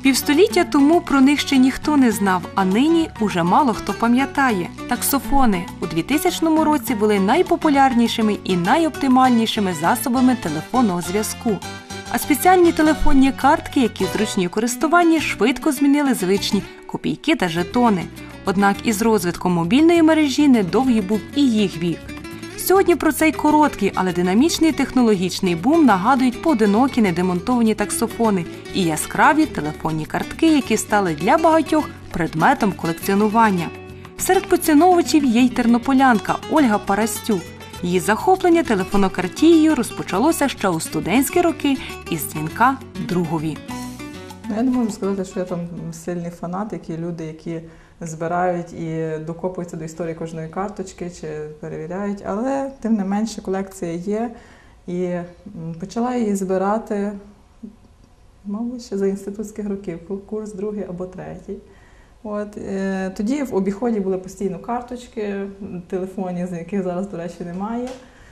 Півстоліття тому про них ще ніхто не знав, а нині уже мало хто пам'ятає. Таксофони у 2000 році були найпопулярнішими і найоптимальнішими засобами телефонного зв'язку. А спеціальні телефонні картки, які зручні у користуванні, швидко змінили звичні копійки та жетони. Однак із розвитком мобільної мережі недовгий був і їх вік. Сьогодні про цей короткий, але динамічний технологічний бум нагадують поодинокі недемонтовані таксофони і яскраві телефонні картки, які стали для багатьох предметом колекціонування. Серед поціновувачів є й тернополянка Ольга Парастюк. Її захоплення телефонокартією розпочалося ще у студентські роки із дзвінка другові. Я не можу сказати, що я там сильний фанат, люди, які збирають і докопуються до історії кожної карточки чи перевіряють, але тим не менше колекція є і почала її збирати, мабуть, ще за інститутських років, курс другий або третій. Тоді в обіході були постійно карточки, телефоні, з яких зараз, до речі, немає.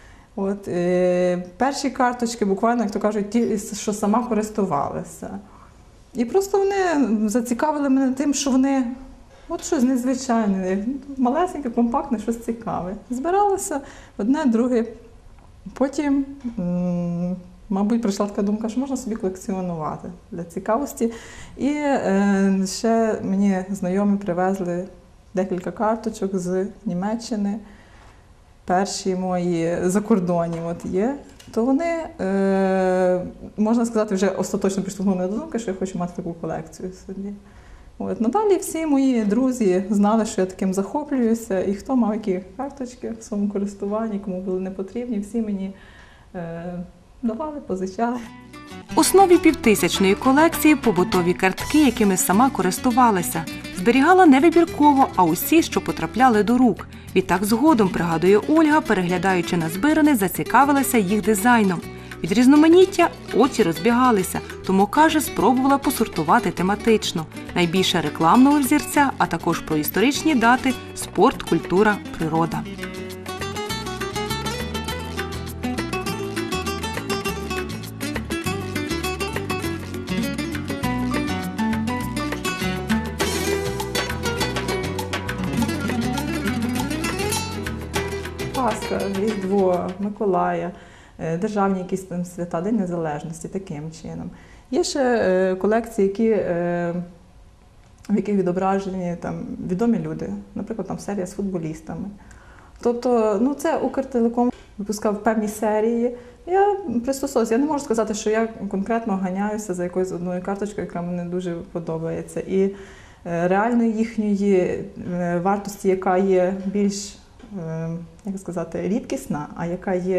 Перші карточки буквально, як то кажуть, ті, що сама користувалася. І просто вони зацікавили мене тим, що вони щось незвичайне, малесеньке, компактне, щось цікаве. Збиралося одне, друге. Потім, мабуть, прийшла така думка, що можна собі колекціонувати для цікавості. І ще мені знайомі привезли декілька карточок з Німеччини. Перші мої закордонні є. То вони, можна сказати, вже остаточно підштовхнули до думки, що я хочу мати таку колекцію собі. Надалі всі мої друзі знали, що я таким захоплююся, і хто мав які карточки в своєму користуванні, кому були не потрібні, всі мені давали, позичали. В основі півтисячної колекції – побутові картки, якими сама користувалася. Зберігала не вибірково, а усі, що потрапляли до рук. Відтак згодом, пригадує Ольга, переглядаючи назбиране, зацікавилася їх дизайном. Від різноманіття очі розбігалися, тому, каже, спробувала посортувати тематично. Найбільше рекламного взірця, а також про історичні дати – спорт, культура, природа. Пасха, Різдво, Миколая, державні якісь там свята, День Незалежності, таким чином. Є ще колекції, в яких відображені відомі люди, наприклад, серія з футболістами. Тобто, це Укртелеком випускав певні серії. Я пристосовуюся. Я не можу сказати, що я конкретно ганяюся за якоюсь одною карточкою, яка мені дуже подобається. І реально їхньої вартості, яка є більш, рідкісна, а яка є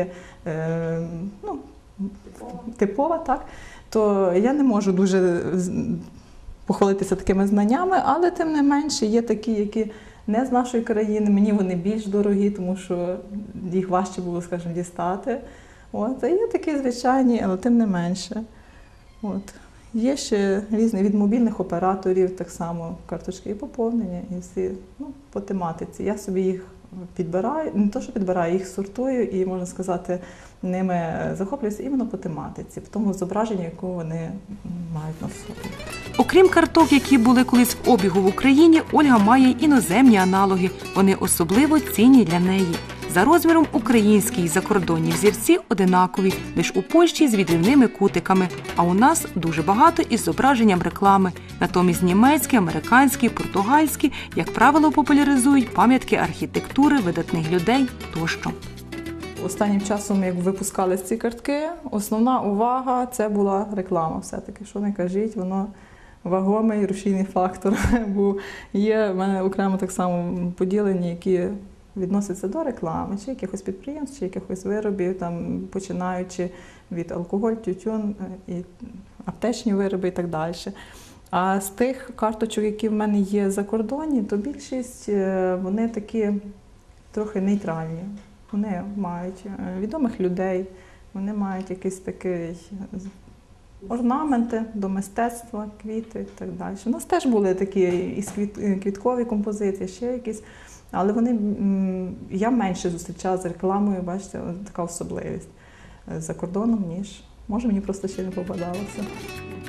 типова, так, то я не можу дуже похвалитися такими знаннями, але тим не менше є такі, які не з нашої країни, мені вони більш дорогі, тому що їх важче було, скажімо, дістати. А є такі звичайні, але тим не менше. Є ще різні від мобільних операторів, так само карточки і поповнення, і всі по тематиці. Я собі їх підбираю, не то, що підбираю, їх сортую і, можна сказати, ними захоплююся іменно по тематиці, в тому зображенні, яку вони мають на собі. Окрім карток, які були колись в обігу в Україні, Ольга має іноземні аналоги. Вони особливо цінні для неї. За розміром українські і закордонні взірці одинакові, лише у Польщі з відрівними кутиками, а у нас дуже багато із зображенням реклами. Натомість німецькі, американські, португальські, як правило, популяризують пам'ятки архітектури, видатних людей тощо. Останнім часом, як випускали ці картки, основна увага – це була реклама все-таки. Що не кажіть, воно вагомий рушійний фактор. Бо є в мене окремо так само поділені, які відносяться до реклами, чи якихось підприємств, чи якихось виробів, починаючи від алкоголь, тютюн, і аптечні вироби і так далі. А з тих карточок, які в мене є за кордоні, то більшість вони такі трохи нейтральні. Вони мають відомих людей, вони мають якісь такі орнаменти до мистецтва, квіти і так далі. У нас теж були такі і квіткові композиції, ще якісь, але я менше зустрічала з рекламою, бачите, така особливість за кордоном, ніж, може, мені просто ще не попадалося.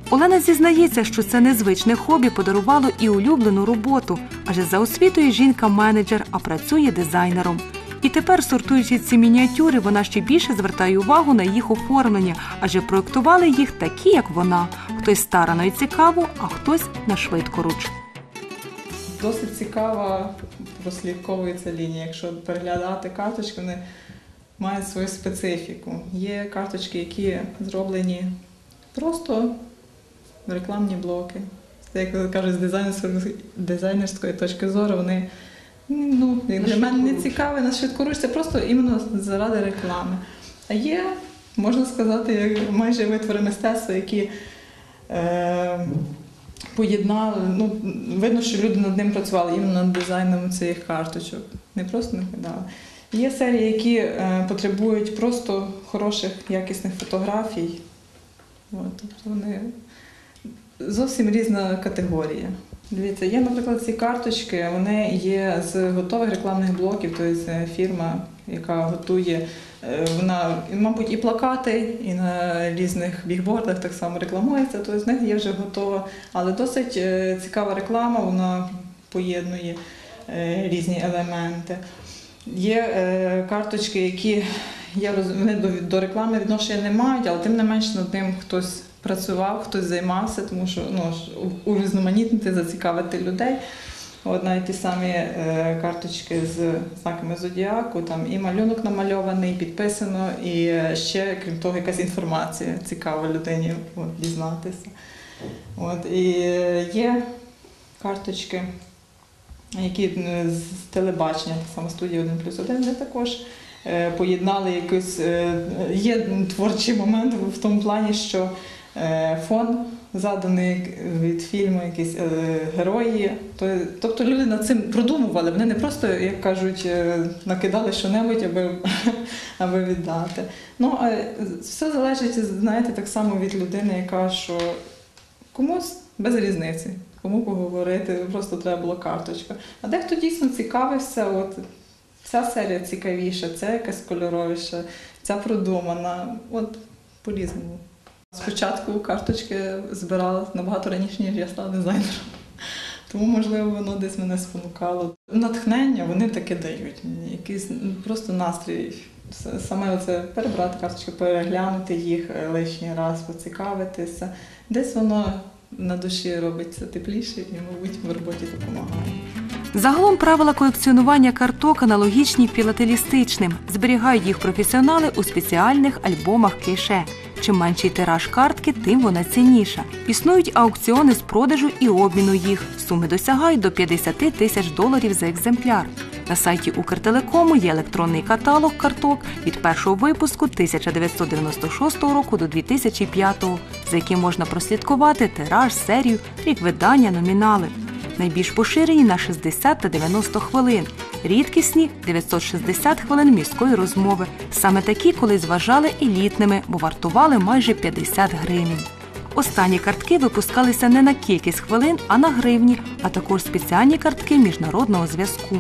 Олена зізнається, що це незвичне хобі подарувало і улюблену роботу, адже за освітою жінка менеджер, а працює дизайнером. І тепер, сортуючи ці мініатюри, вона ще більше звертає увагу на їх оформлення, адже проєктували їх такі, як вона. Хтось старано і цікаво, а хтось на швидкоруч. Досить цікава прослідковується лінія. Якщо переглядати карточки, вони мають свою специфіку. Є карточки, які зроблені просто рекламні блоки. Як кажуть, з дизайнерської точки зору, вони для мене не цікаві, на швидкоруч, це просто іменно заради реклами. А є, можна сказати, як майже витвори мистецтва, які поєднали, видно, що люди над ним працювали, іменно над дизайном цих карточок. Не просто накидали. Є серії, які потребують просто хороших, якісних фотографій. Тобто вони зовсім різна категорія. Дивіться, є, наприклад, ці карточки, вони є з готових рекламних блоків, тобто фірма, яка готує, вона, мабуть, і плакати, і на різних бігбордах так само рекламується, тобто з них є вже готова, але досить цікава реклама, вона поєднує різні елементи. Є карточки, які вони до реклами відношення не мають, але тим не менш над ним хтось працював, хтось займався, тому що урізноманітнити, зацікавити людей. Навіть ті самі карточки з знаками зодіаку, там і малюнок намальований, підписано, і ще, крім того, якась інформація цікава людині дізнатися. І є карточки, які з телебачення, так само студія 1+1, де також поєднали якийсь, є творчий момент в тому плані, що фон заданий від фільму, якісь герої. Тобто люди над цим продумували, вони не просто, як кажуть, накидали що-небудь, аби віддати. Все залежить, знаєте, так само від людини, яка, що комусь без різниці, кому поговорити, просто треба була карточка. А дехто дійсно цікавився, ця серія цікавіша, ця якась кольоровіша, ця продумана, по-різному. Спочатку карточки збирала набагато раніше, ніж я стала дизайнером. Тому, можливо, воно десь мене спонукало. Натхнення вони таке дають мені, якийсь просто настрій. Саме оце перебрати карточки, переглянути їх лишній раз, поцікавитися. Десь воно на душі робиться тепліше і, мабуть, в роботі допомагає. Загалом правила колекціонування карток аналогічні філателістичним. Зберігають їх професіонали у спеціальних альбомах кейше. Чим менший тираж картки, тим вона цінніша. Існують аукціони з продажу і обміну їх. Суми досягають до $50 тисяч за екземпляр. На сайті Укртелекому є електронний каталог карток від першого випуску 1996 року до 2005, за яким можна прослідкувати тираж, серію, рік видання, номінали. Найбільш поширені на 60 та 90 хвилин. Рідкісні – 960 хвилин міської розмови. Саме такі колись вважали елітними, бо вартували майже 50 гривень. Останні картки випускалися не на кількість хвилин, а на гривні, а також спеціальні картки міжнародного зв'язку.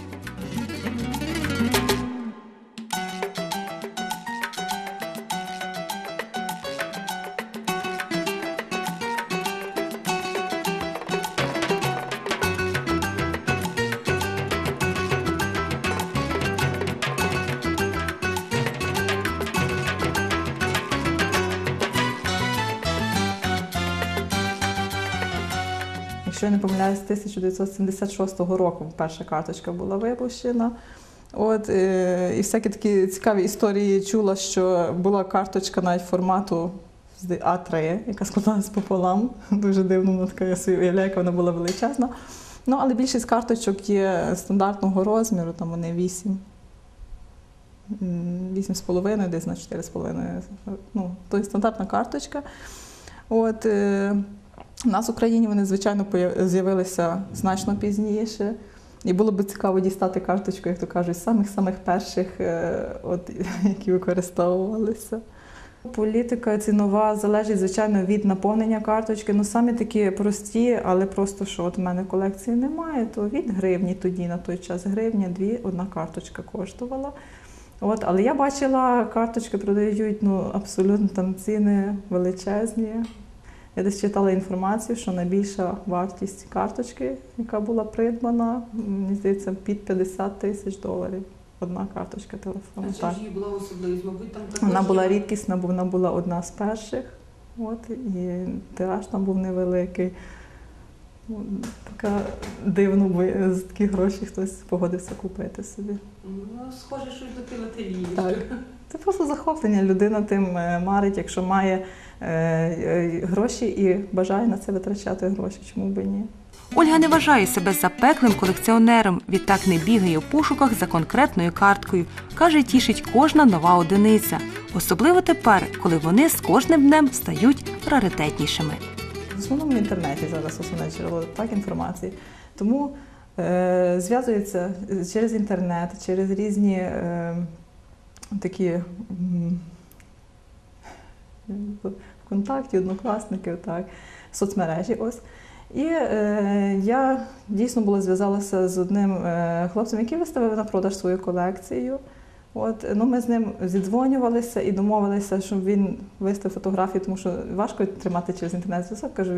Якщо я не помиляюсь, з 1976 року перша карточка була випущена. І всякі такі цікаві історії чула, що була карточка навіть формату А3, яка складалась пополам. Дуже дивно, вона така, я собі уявляю, яка вона була величезна. Але більшість карточок є стандартного розміру, там вони 8,5, десь на 4,5. То є стандартна карточка. У нас в Україні вони, звичайно, з'явилися значно пізніше. І було б цікаво дістати карточку, як то кажуть, самих перших, які використовувалися. Політика цінова залежить, звичайно, від наповнення карточки. Самі такі прості, але просто, що в мене колекції немає, то від гривні тоді, на той час гривня, одна карточка коштувала. Але я бачила, карточки продають абсолютно там ціни величезні. Я десь читала інформацію, що найбільша вартість карточки, яка була придбана, мені здається, під $50,000. Одна карточка телефону. А чи ж її була особливість? Мабуть, там також... Вона була рідкісна, бо вона була одна з перших. От, і тираж там був невеликий. Така дивно, бо за такі гроші хтось погодився купити собі. Ну, схоже, щось до філателії. Так. Це просто захоплення. Людина тим марить, якщо має гроші і бажає на це витрачати гроші. Чому б і ні? Ольга не вважає себе запеклим колекціонером, відтак не бігає у пошуках за конкретною карткою. Каже, тішить кожна нова одиниця. Особливо тепер, коли вони з кожним днем стають раритетнішими. В основному в інтернеті зараз основне джерело інформації. Тому зв'язуються через інтернет, через різні такі ВКонтакті, Однокласників, так, соцмережі. Ось. І я дійсно зв'язалася з одним хлопцем, який виставив на продаж свою колекцію. От, ми з ним зідзвонювалися і домовилися, щоб він виставив фотографії, тому що важко тримати через інтернет зв'язок. Кажу,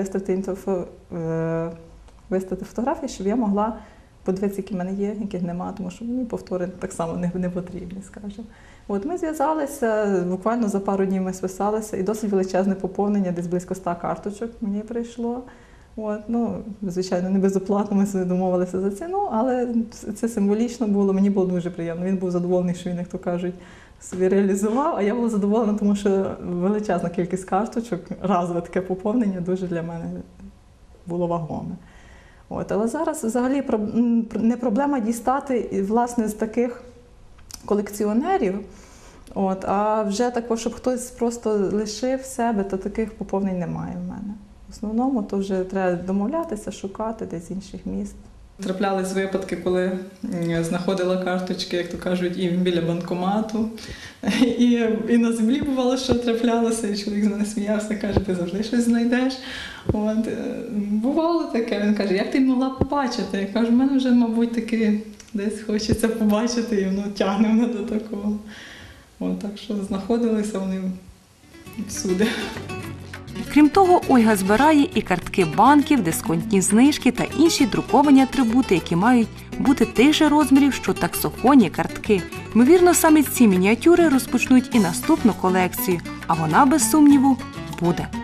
виставити фотографії, щоб я могла подивитися, які в мене є, яких нема, тому що мені повтори так само не потрібні, скажімо. От, ми зв'язалися, буквально за пару днів ми списалися, і досить величезне поповнення, десь близько 100 карточок мені прийшло. От, звичайно, не безоплатно, ми собі домовилися за ціну, але це символічно було, мені було дуже приємно. Він був задоволений, що він, як то кажуть, собі реалізував, а я була задоволена, тому що величезна кількість карточок, разове таке поповнення дуже для мене було вагоме. От, але зараз взагалі не проблема дістати, власне, з таких колекціонерів, от, а вже також, щоб хтось просто лишив себе, то таких поповнень немає в мене. В основному то вже треба домовлятися, шукати десь з інших міст. Траплялись випадки, коли знаходила карточки, як то кажуть, і біля банкомату, і на землі бувало, що траплялося, і чоловік з мене сміявся, каже, ти завжди щось знайдеш. От. Бувало таке, він каже, як ти могла побачити? Я кажу, в мене вже, мабуть, таки десь хочеться побачити, і воно тягне мене до такого. От, так що знаходилися вони всюди. Крім того, Ольга збирає і картки банків, дисконтні знижки та інші друковані атрибути, які мають бути тих же розмірів, що таксофонні картки. Ймовірно, саме ці мініатюри розпочнуть і наступну колекцію, а вона, без сумніву, буде.